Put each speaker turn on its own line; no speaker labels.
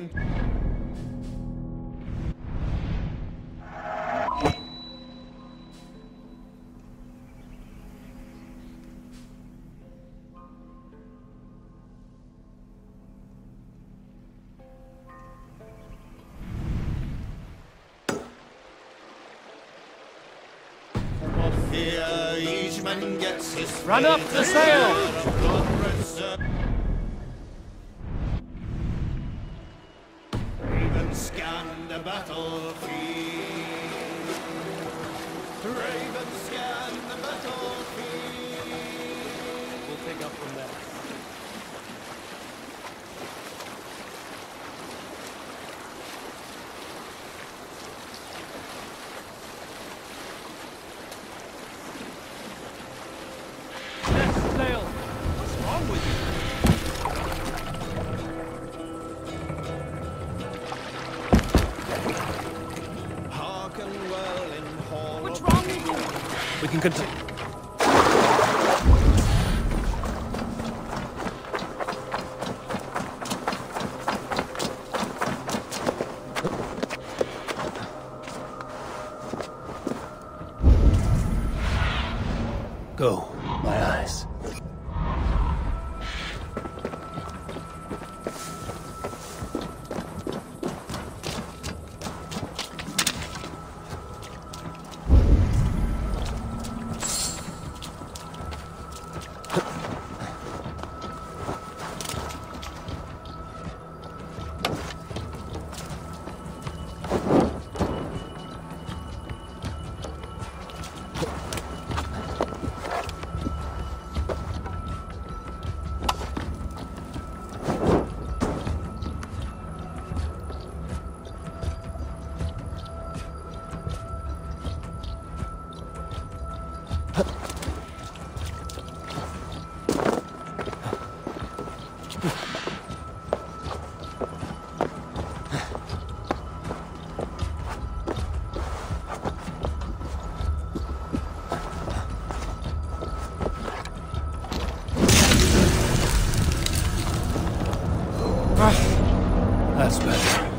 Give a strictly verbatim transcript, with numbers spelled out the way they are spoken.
in. Here each man gets his
Run up the sail!
Raven scan the battlefield. Raven scan the battlefield.
We'll pick up from there. What's wrong with you?
Hearken well in hall.
What's wrong with you? We can continue. Go, my eyes. That's better.